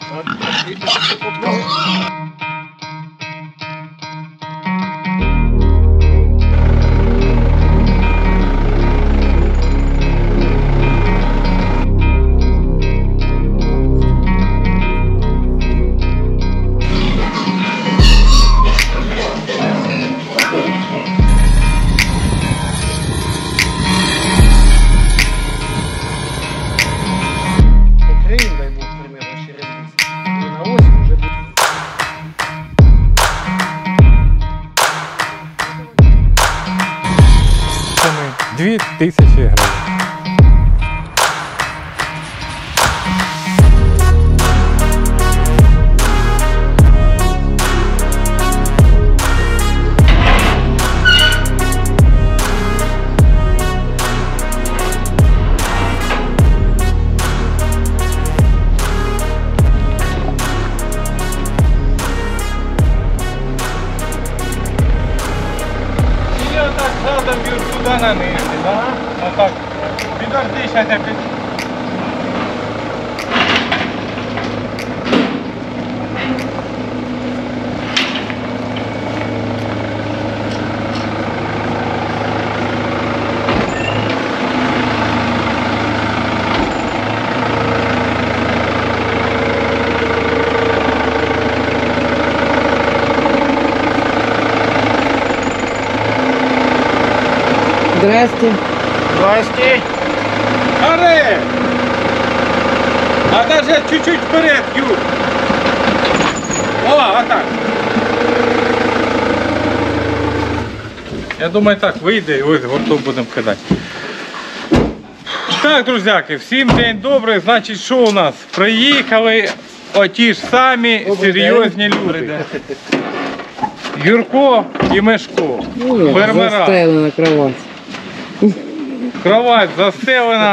Дві 2000 гривень. Задом б'ють туди на нижні, да? Отак. Підожди, зараз я піду. Здрасте. Здрасте. Аре! А даже чуть-чуть вперед, Юр. О, а так. Я думаю, так вийде і ось гурток будемо кидати. Так, друзяки, всім день добрий. Значить, що у нас? Приїхали оті ж самі серйозні люди. Юрко і Мишко. Фермера. Заставили на кровать. Кровать застелена.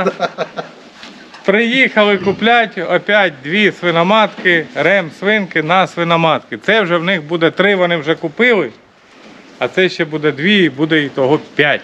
Приїхали купляти опять дві свиноматки, рем-свинки на свиноматки. Це вже в них буде 3, вони вже купили, а це ще буде 2 і буде і того 5.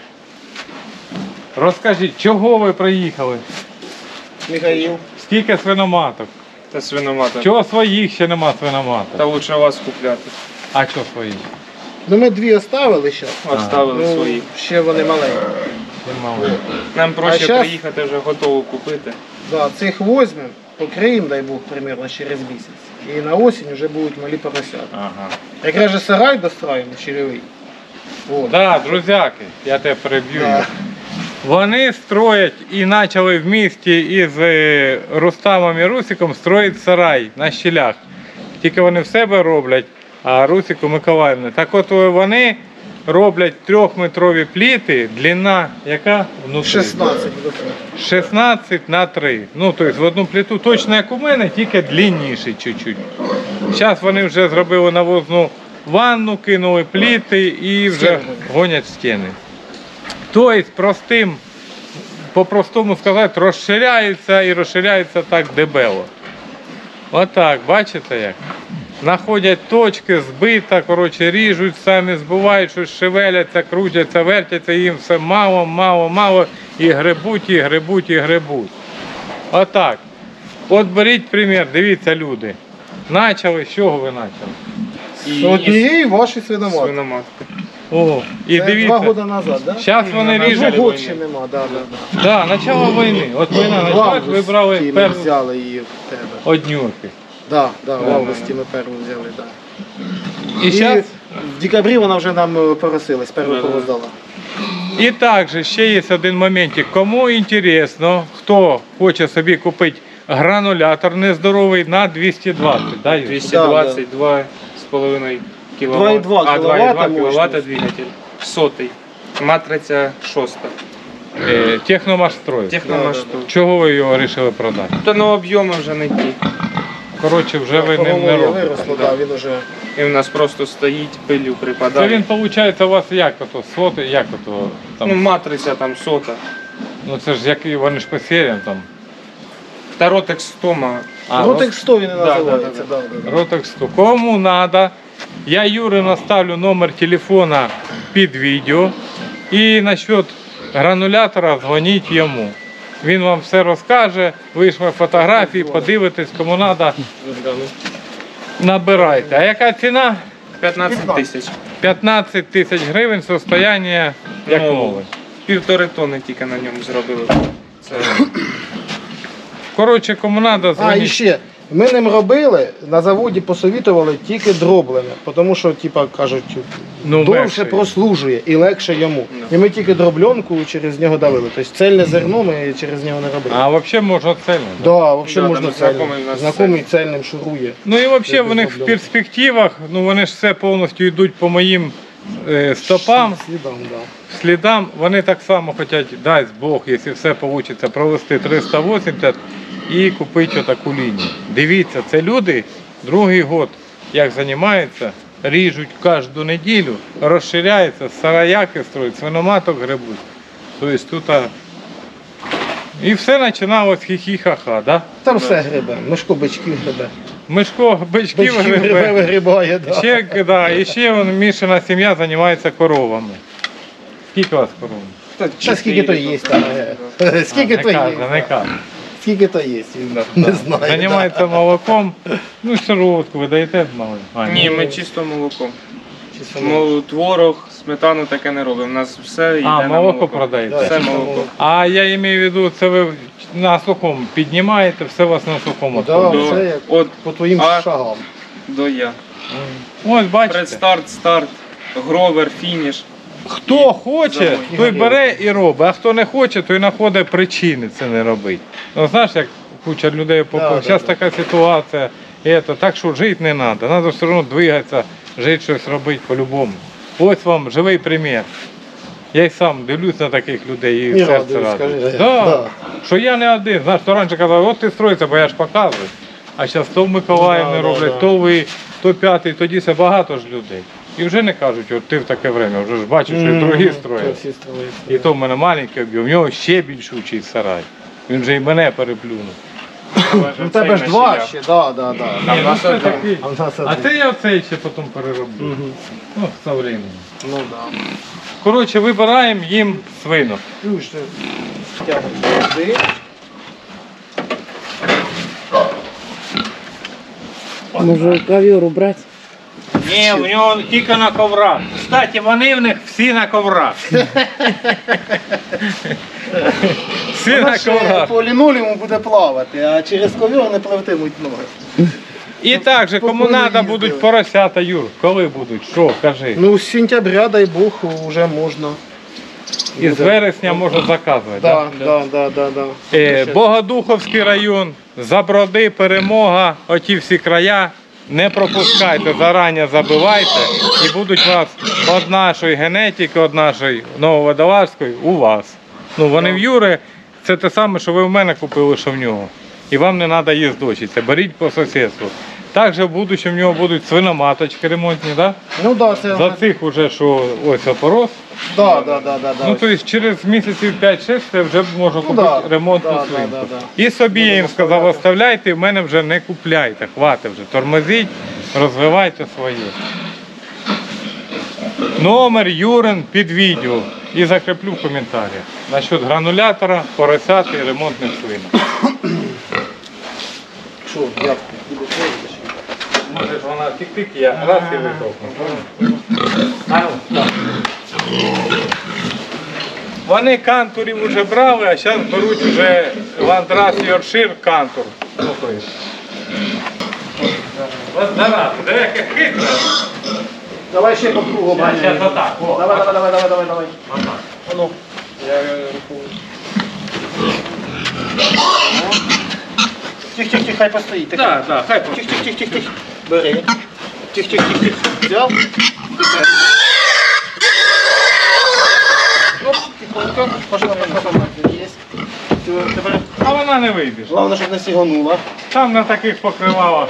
Розкажіть, чого ви приїхали? Михаил. Скільки свиноматок? Та свиноматок. Чого своїх ще нема свиноматок? Та лучше вас купляти. А чого своїх? Ну ми 2 оставили ще. Оставили свої. Ще вони маленькі. Немало. Нам проще щас... приїхати вже готово купити. Да, цих возьмем, покриємо, дай Бог, примерно через місяць. І на осінь вже будуть малі поросята. Ага. Якраз же сарай достроїмо, черевий. Вот. Да, друзяки, я тебе переб'ю. Да. Вони строять і почали в місті із Рустамом і Русиком строїть сарай на щілях. Тільки вони в себе роблять, а Русику Миколаївна. Так от вони роблять 3-метрові пліти, длина яка? Внутрі? 16. 16 на 3. Ну, тобто в одну плиту точно як у мене, тільки длинніший чуть-чуть. Зараз вони вже зробили навозну ванну, кинули пліти і вже гонять стіни. Тобто, по-простому сказати, розширяються і розширяються так дебело. Отак, бачите як? Знаходять точки, збита, коротше, ріжуть, самі збивають, щось шевеляться, крутяться, вертяться, їм все мало, мало, мало, і гребуть, і гребуть, і гребуть. Отак. От беріть примір, дивіться, люди. Начали, з чого ви почали? З однієї вашої свиноматки. Свиноматки. О, і Це дивіться. 2 роки назад, так? Да? Зараз вони ріжуть. Год ще нема, да. Да, начало війни. От війна почалась, ви брали Ми першу взяли її в тебе. однюрки. Да, в августі ми першу взяли, так. І зараз в декабрі вона вже нам поросилась, першу пороздала. і також ще є один моментик. Кому інтересно, хто хоче собі купити гранулятор нездоровий на 220, да, Юр? 222,5 кВт. 2,2 2,2 мощність. кВт двигатель. Сотий. Матриця 6. Техномашстрой. Техномашстрой. Чого ви його вирішили продати? Та на об'єми вже не ті. Коротше, вже ви По ним не голові робите. виросло, да, він уже... І в нас просто стоїть, пилю Це припадає. він, виходить, у вас як ото, соти, як ото, там, Ну, матриця там сота. ну це ж які, вони ж по серіям там. Та Ротекс Тома. Ротекс 100 він і да, називається. да. Да. Ротекс 100. Кому надо, я Юрі наставлю номер телефона під відео. І насчет гранулятора дзвоніть йому. Він вам все розкаже, вийшли фотографії, подивитесь, кому треба, набирайте. А яка ціна? 15 тисяч. 15 тисяч гривень, состояння як Ну, нове. 1,5 тонни тільки на ньому зробили. Це Коротше, кому треба, А, і дзвоніть. ще. Ми ним робили, на заводі посовітували тільки дроблене, тому що, типа, кажуть, Ну, довше легше. прослужує і легше йому. І ми тільки дробленку через нього давили. Тобто цельне зерно ми через нього не робили. А взагалі можна цельно. Да, взагалі Да, можна там цельним. знайомий у нас Знайомий цельним шурує. Ну і взагалі в них в зроблено. перспективах, ну вони ж все повністю йдуть по моїм стопам, Слідам, да. слідам. Вони так само хочуть, дасть Бог, якщо все вийде, провести 380 і купити отаку лінію. Дивіться, це люди другий год, як займаються, ріжуть кожну неділю, розширяються, сараяки строять, свиноматок гребуть. Тобто тут і все починалось хі-хі-ха-ха, да? Там все грибе, мишко бичків грибе. Мишко бичків Бичків грибе, гребе. вигрібає, да. Ще, да, і ще Мішина сім'я займається коровами. Скільки у вас коров? Та скільки то є там? Скільки то Не є? каже, не каже. Скільки то є? Не знаю. Займається молоком. Ну, сироватку ви даєте малим? А, Ні, ми чисто молоком. Да. Творог, сметану таке не робимо. У нас все йде на молоко продаєте? Да, Все чисто молоко. А я маю в виду, це ви на сухому піднімаєте, все у вас на сухому. Да, відходить. все як От по твоїм А. шагам. до я. Ось бачите. Предстарт, старт, гровер, фініш. Хто хоче, Заводь. той бере і робить, а хто не хоче, той знаходить причини це не робити. Ну знаєш, як куча людей попав, Да, зараз да. така ситуація, так що жити не треба, треба все одно двигатися, жити щось робити по-любому. Ось вам живий примір. Я й сам дивлюсь на таких людей і І серце радуюсь, радує. скажи. Да. Да. Що я не один. Знаєш, то раніше казав, от ти строїться, бо я ж показую. А зараз то в Миколаївні Да, да, роблять, да. то ви, то п'ятий, тоді це багато ж людей. І вже не кажуть, от ти в таке время, вже ж бачиш, що і другі Це строять. всі строїться. І то в мене маленький об'єм, в нього ще більший сарай. Він вже і мене переплюнув. У тебе ж два ще, да, да, да. Ні, ну це такий. А в нас А один. це я оцей ще потім перероблю. Мгм. Ну, з временем. Ну да. Коротше, вибираємо їм свинок. Чуєш, ти тягнеш сюди. Може ковер убрати? Ні, в нього тільки на коврах. Кстати, вони в них всі на коврах. Всі Вона на ще коврах. по лінолеуму буде плавати, а через ковер не пливтимуть ноги. І так же, кому Спокійно треба, їздили. будуть поросята, Юр. Коли будуть? Що, кажи. Ну, з сентября, дай Бог, вже можна. І з вересня можна заказувати. да? Да. Богодуховський район, Заброди, Перемога, оті всі края. Не пропускайте, зарані забивайте і будуть вас від нашої генетики, від нашої Нововодолазької у вас. Ну вони в Юри, це те саме, що ви в мене купили, що в нього. І вам не треба їздочитися, беріть по сусідству. Також в будущому в нього будуть свиноматочки ремонтні, да? Ну да, це. За цих уже, що ось опорос. Да. Ну, тобто через місяців 5-6 це вже можна купити да. ремонтну Да, свинку. да. І собі я їм сказав, оставляйте, в мене вже не купляйте, хватить вже, тормозіть, розвивайте своє. Номер Юрин під відео і закріплю в коментарях. Насчет гранулятора, поросят і ремонтних свинок. Що, як? Буде твердо? Може ж вона тик-тик, я раз і витовкну. А ну, так. Вони кантурів вже брали, а зараз беруть вже ландрас Йоркшир кантур. Ну, то є. Ось зараз, диви, яке хитре. Давай ще по кругу, Баня. Зараз отак, о. Давай. Отак. А ну. Я руку. Тих, хай постоїть. Так, так, хай Тих. Бери. Тих. Взяв. Оп, тихонько. Пошла. Єсть. Тепер. А вона не вийде. Головне, щоб не сіганула. Там на таких покривалах.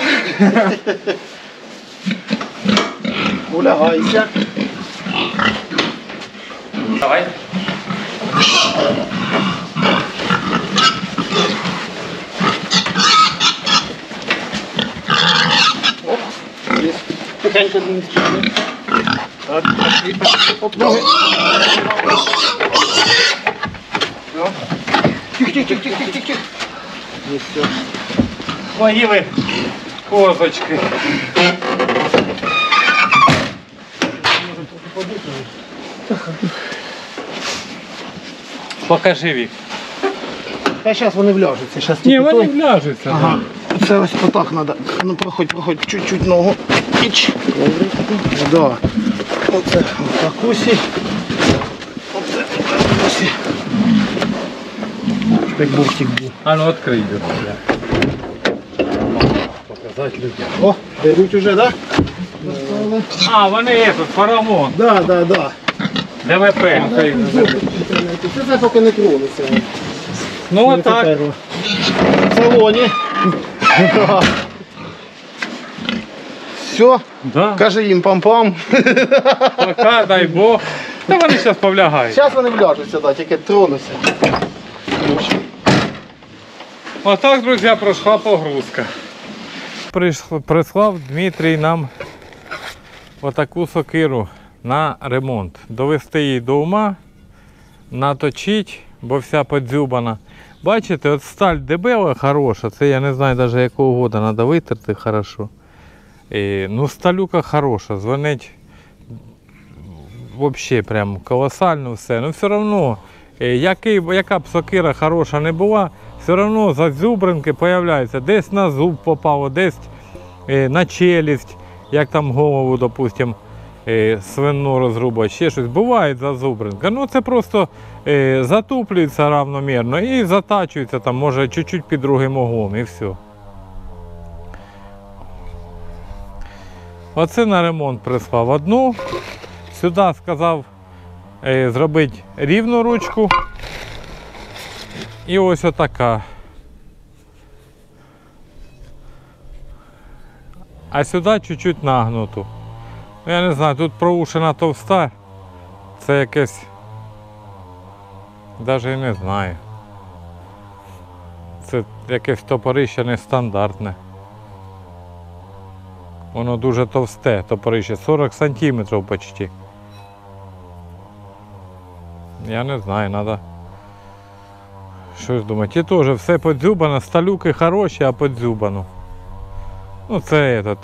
Улягайся. Давай. Оп. Єсть. Тихенько не стігни. Так. Оп, ноги. Все. Тихо. Не все. Мої ви козочки. Покажи, Вік. Та зараз вони вляжуться. Зараз Ні, вони вляжуться. Ага. Це ось отак треба. Ну проходь, чуть-чуть ногу. Іч. Да. Оце отак усі. Оце усі. Щоб як бортик був. А ну відкрий його. Показати людям. О, беруть уже, так? А, вони тут, фарамон. Да. ДВП. Це поки не тронуться. Ну отак. В салоні. Все, Да. каже їм пам-пам. Пока, дай Бог. Та вони зараз повлягають. Зараз вони вляжуться, да, тільки тронуться. Отак, друзі, пройшла погрузка. Прислав Дмитрій нам отаку сокиру на ремонт. Довести її до ума, наточити, бо вся подзюбана. Бачите, от сталь дебела хороша, це я не знаю навіть якого года, треба витерти хорошо. Ну, сталюка хороша, дзвонить взагалі прям колосально все. Ну все одно, яка б сокира хороша не була, все одно зазюбринки з'являються. Десь на зуб попало, десь на челюсть, як там голову, допустим, свину розрубати, ще щось. Буває зазубринка. Ну це просто затуплюється равномірно і затачується там, може чуть-чуть під другим углом і все. Оце на ремонт прислав одну. Сюди сказав зробити рівну ручку. І ось отака. А сюди чуть-чуть нагнуту. Я не знаю, тут проушина товста. Це якесь... Навіть і не знаю. Це якесь топорище нестандартне. Воно дуже товсте, топорище, 40 сантиметрів почти. Я не знаю, треба щось думати. І теж все подзюбано, сталюки хороші, а подзюбано. Ну це этот.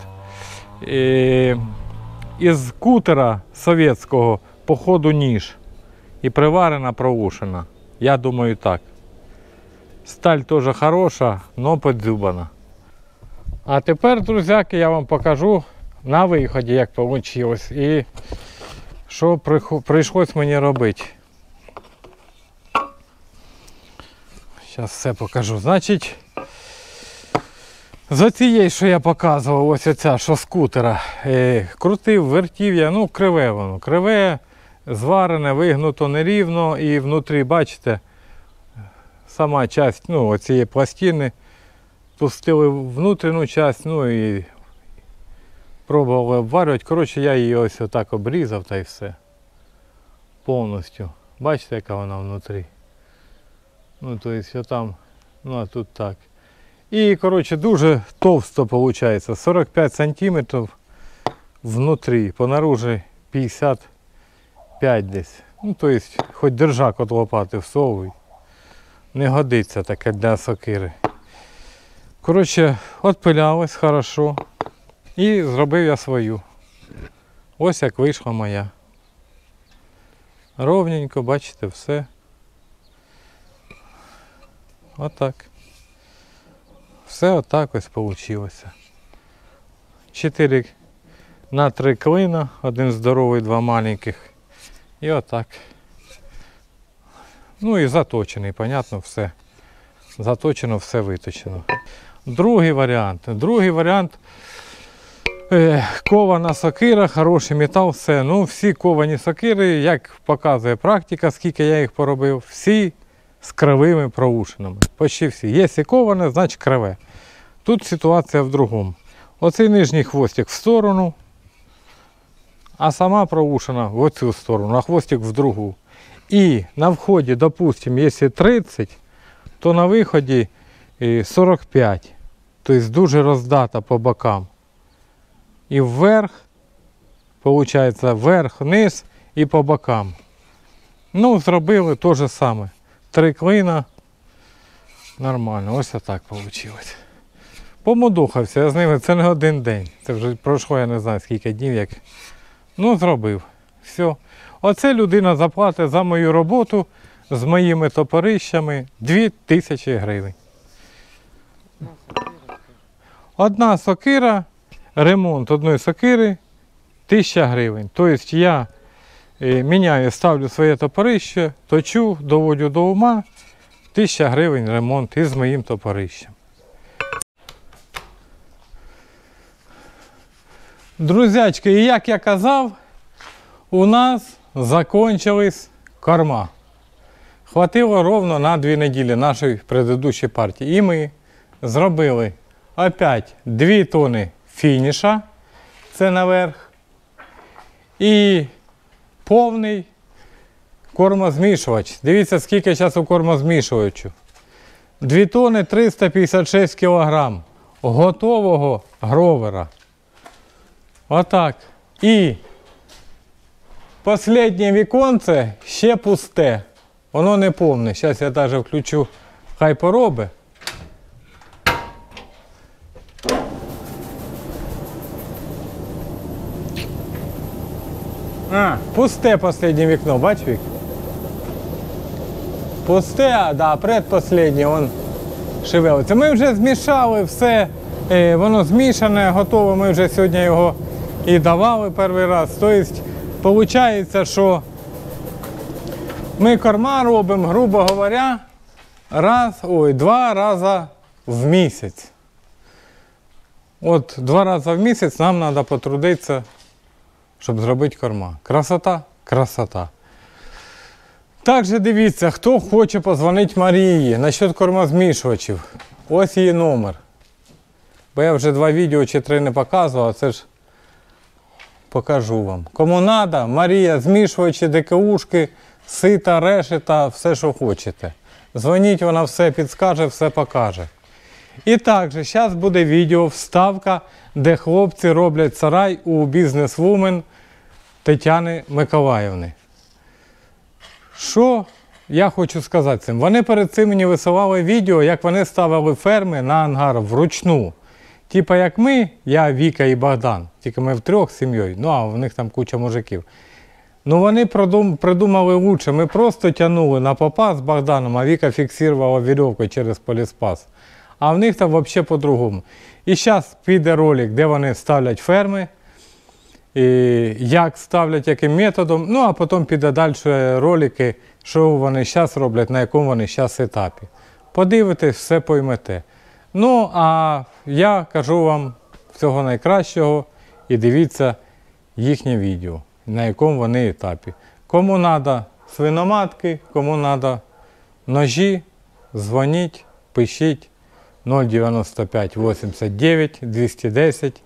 Із кутера совєтського походу ніж. І приварена, проушена. Я думаю так. Сталь теж хороша, але подзюбана. А тепер, друзяки, я вам покажу на виході, як вийшло і що прийшлось мені робити. Зараз все покажу. Значить, з оцієї, що я показував, ось оця, що скутера, крутив, вертів я, ну криве воно. Криве, зварене, вигнуто нерівно і внутрі, бачите, сама часть, ну, оцієї пластини, пустили внутрішню частину, ну і пробували обварювати. Коротше, я її ось отак обрізав та й все. Повністю. Бачите, яка вона внутрі? Ну, то есть, там, ну, а тут так. І, коротше, дуже товсто виходить. 45 сантиметрів внутрі, понаружі 55 десь. Ну, то есть, хоч держак від лопати всовуй. Не годиться таке для сокири. Коротше, відпилялось хорошо. І зробив я свою. Ось як вийшла моя. Ровненько, бачите, все. Отак. Все отак ось вийшло. 4 на 3 клина, один здоровий, 2 маленьких. І отак. Ну і заточений, понятно, все. Заточено, все виточено. Другий варіант кована сокира, хороший метал, все. Ну, всі ковані сокири, як показує практика, скільки я їх поробив, всі з кривими проушинами. Почти всі. Якщо коване, значить криве. Тут ситуація в другому. Оцей нижній хвостик в сторону, а сама проушина в оцю сторону, а хвостик в другу. І на вході, допустимо, якщо 30, то на виході 45. Тобто дуже роздата по бокам. І вверх, виходить, вверх, вниз і по бокам. Ну, зробили те ж саме. 3 клина, Нормально, ось отак вийшло. Помудухався, я з ними, це не один день. Це вже пройшло, я не знаю скільки днів, як. Ну, зробив. Все. Оце людина заплатить за мою роботу з моїми топорищами 2000 гривень. Одна сокира, ремонт одної сокири 1000 гривень. Тобто я міняю, ставлю своє топорище, точу, доводжу до ума, 1000 гривень ремонт із моїм топорищем. Друзячки, і як я казав, у нас закінчились корма. Хватило ровно на 2 неділі нашої предыдущої партії. І ми зробили опять 2 тони фініша, це наверх, і повний кормозмішувач. Дивіться, скільки зараз у кормозмішувачу. 2 тони 356 кг готового гровера. Отак. І останнє віконце ще пусте. Воно не повне. Зараз я навіть включу, хай поробить. Пусте останнє вікно, бач, Вік? Пусте, да, предпоследнє, он шевелиться. Ми вже змішали все, воно змішане, готове, ми вже сьогодні його і давали перший раз. Тобто, виходить, що ми корма робимо, грубо говоря, 2 рази в місяць. От 2 рази в місяць нам треба потрудитися, щоб зробити корма. Красота? Красота. Також дивіться, хто хоче подзвонити Марії насчет кормозмішувачів. Ось її номер. Бо я вже 2 відео чи 3 не показував, це ж покажу вам. Кому треба, Марія, змішувачі, ДКУшки, сита, решета, все, що хочете. Дзвоніть, вона все підскаже, все покаже. І також, зараз буде відео, вставка, де хлопці роблять сарай у бізнес-вумен Тетяни Миколаївни. Що я хочу сказати цим? Вони перед цим мені висилали відео, як вони ставили ферми на ангар вручну. Типа як ми, я, Віка і Богдан, тільки ми втрьох з сім'єю, ну а в них там куча мужиків. Ну вони придумали лучше, ми просто тягнули на попа з Богданом, а Віка фіксувала вірьовкою через поліспас. А в них там взагалі по-другому. І зараз піде ролик, де вони ставлять ферми, і як ставлять, яким методом, ну а потім піде далі ролики, що вони зараз роблять, на якому вони зараз етапі. Подивитесь, все поймете. Ну, а я кажу вам всього найкращого і дивіться їхнє відео, на якому вони етапі. Кому треба свиноматки, кому треба ножі, дзвоніть, пишіть 095 89 210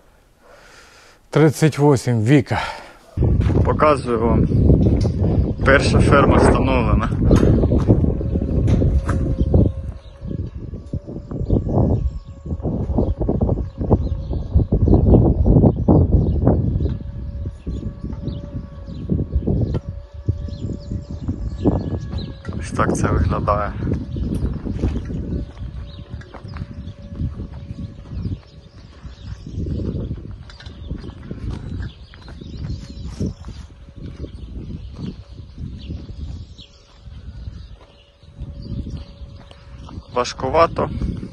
38 Віка. Показую вам. Перша ферма встановлена. Ось так це виглядає. Важковато,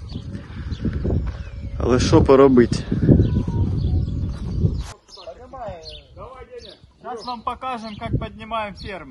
але що поробити? Сейчас вам покажем, как поднимаем фермы.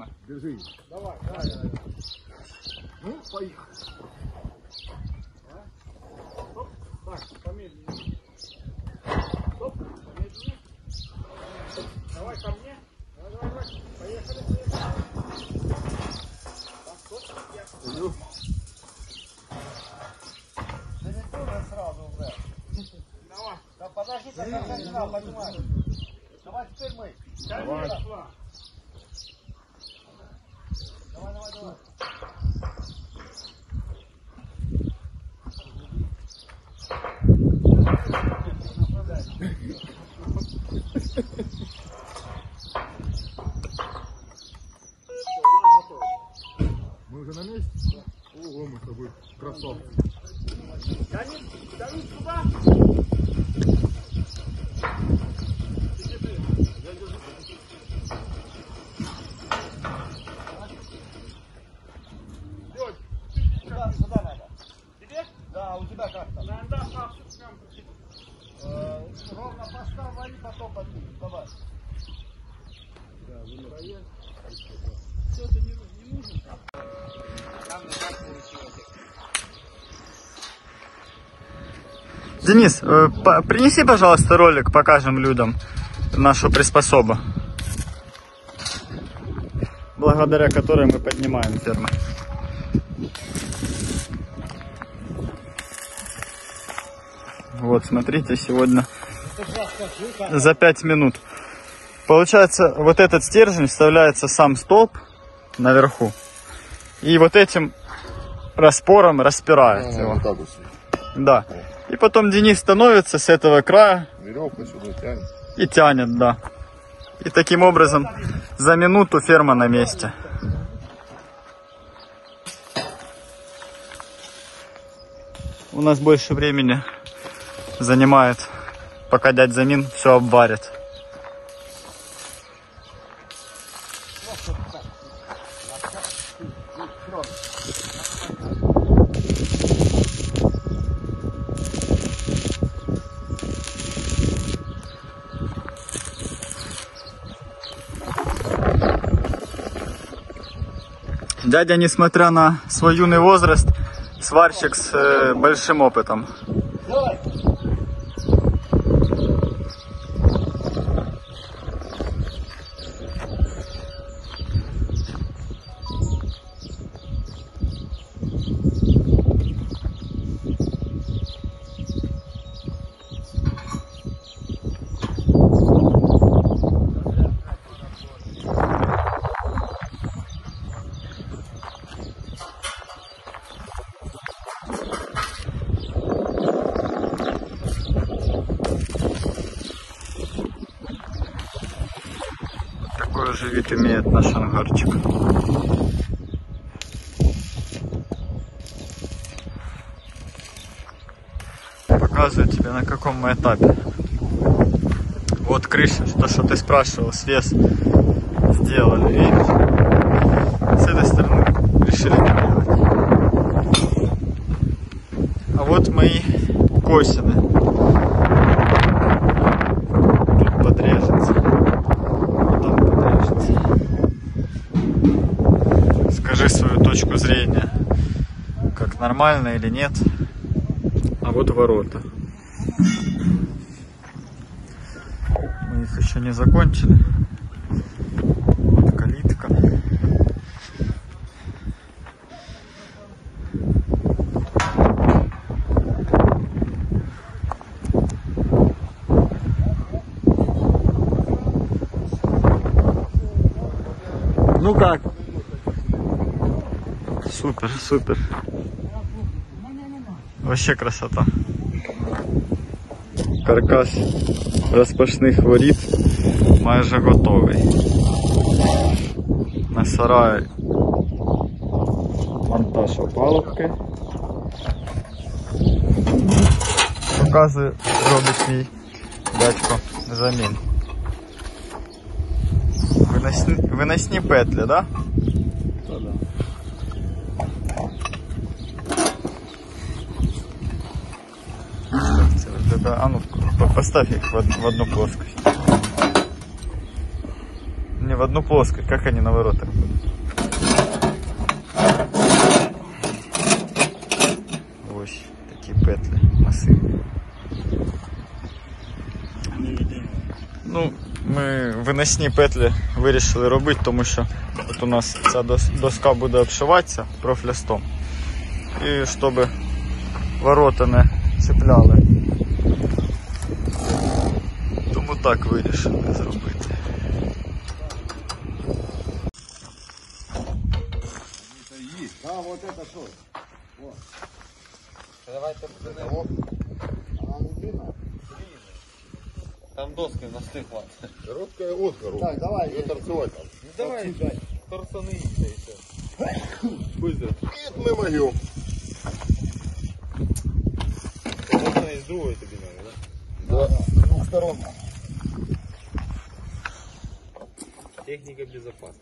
Мы уже на месте? Ого, мы с тобой красавцы. Денис, принеси, пожалуйста, ролик, покажем людям нашу приспособу, благодаря которой мы поднимаем ферму. Вот, смотрите, сегодня за 5 минут. Получается, вот этот стержень вставляется сам столб наверху. И вот этим распором распирает его. Да. И потом Денис становится с этого края. Веревка сюда тянет. И тянет, да. И таким образом за минуту ферма на месте. У нас больше времени занимает, пока дядь Замин все обварит. Дядя, несмотря на свой юный возраст, сварщик с большим опытом. Такой же вид имеет наш ангарчик. Показываю тебе, на каком мы этапе. Вот крыша, то, что ты спрашивал, свес сделали, видишь? С этой стороны решили не делать. А вот мои косины. Тут подрежется. Скажи свою точку зрения, как нормально или нет. А вот ворота. Мы их еще не закончили. Вот калитка. Ну как? Супер, супер. Вообще красота. Каркас розпашних воріт майже готовий. На сараї монтаж опалубки. Показую, робить мій дядько Замін. Виносні петлі, да? А ну, поставь их в одну плоскость. Не в одну плоскость, как они на воротах будут. Ось такі петлі масивні. Ну, ми виносні петлі вирішили робити, тому що от у нас ця доска буде обшиватися профлястом. І щоб ворота не цепляли. Тому так вирішили зробити. Там доски настигла. Короткая отгору. Так, давай. Ее торцевать там. Давай, торцаны и все. Быстро. Нет, мы могем. Можно и с другой тебе надо, да? Да. С двух сторон. Техника безопасности.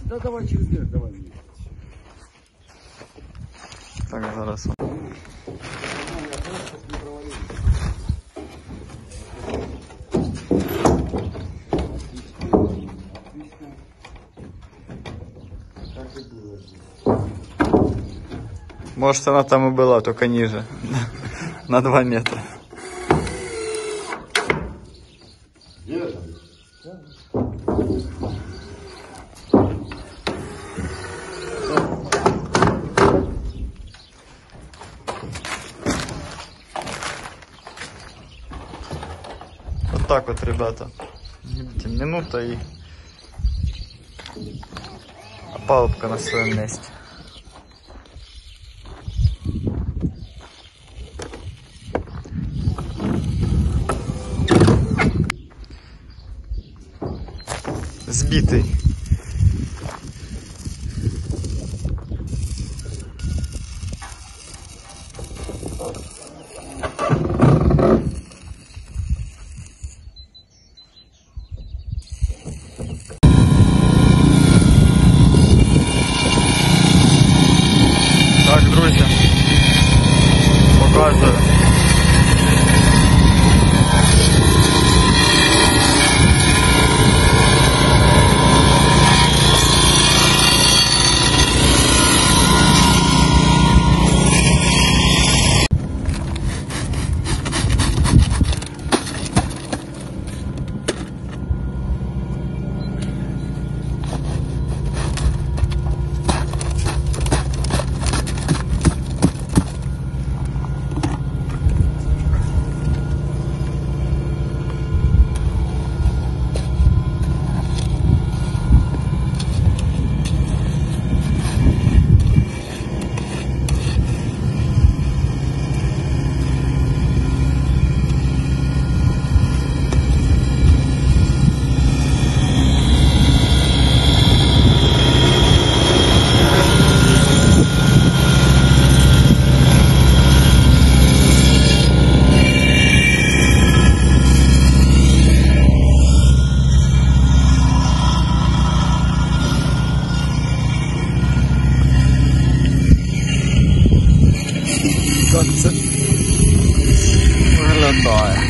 Да давай через дверь, давай. Так, зараз. Может, она там и была, только ниже. На 2 метра. Вот так вот, ребята. Видите, минута и опалубка на своем месте. Сбитый. Так, друзья, показываю. Как це виглядає.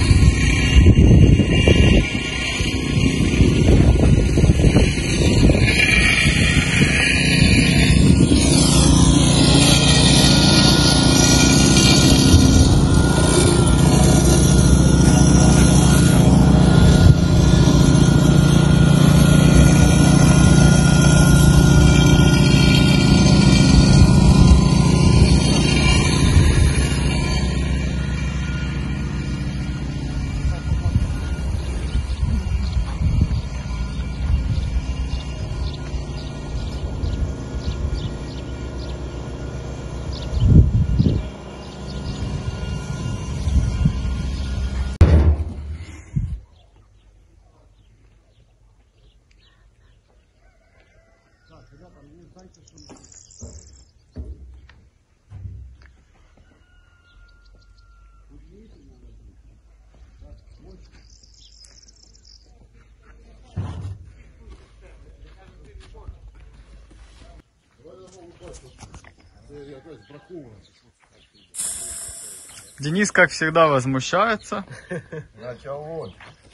Денис, как всегда, возмущается. Начало.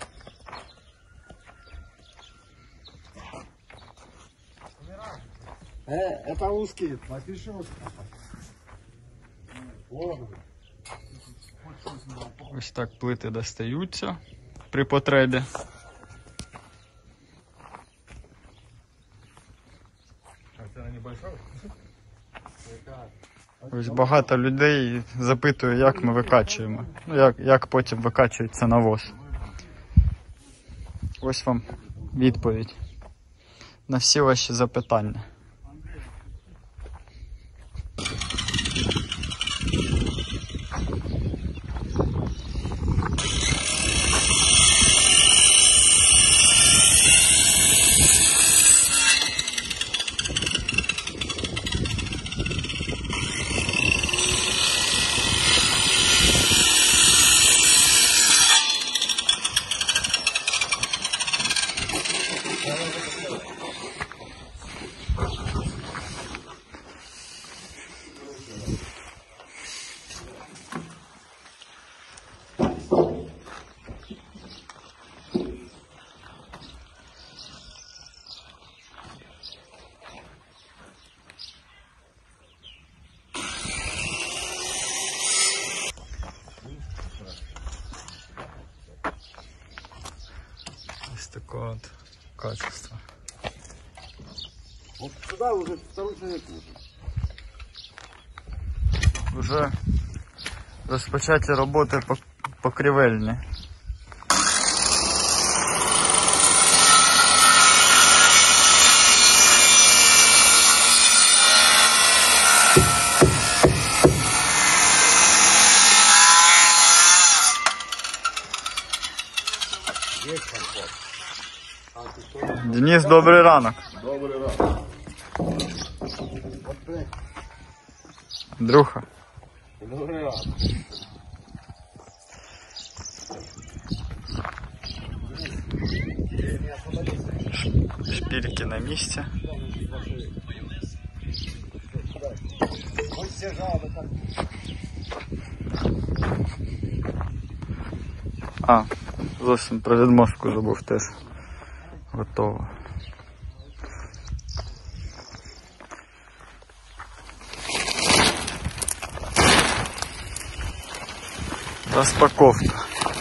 Это узкий. Напиши. Ось так плити достаються при потребі. Ось багато людей запитує, як ми викачуємо. Ну, як потім викачується навоз. Ось вам відповідь на всі ваші запитання. такое вот качество. Вот сюда уже второй человек Уже розпочаті роботи по крівельні. Денис, добрий ранок. Добрый ранок. Андрюха. Добрый ранок. Шпильки на місці. А, зовсім про відмостку забув теж. Готово. Розпаковка.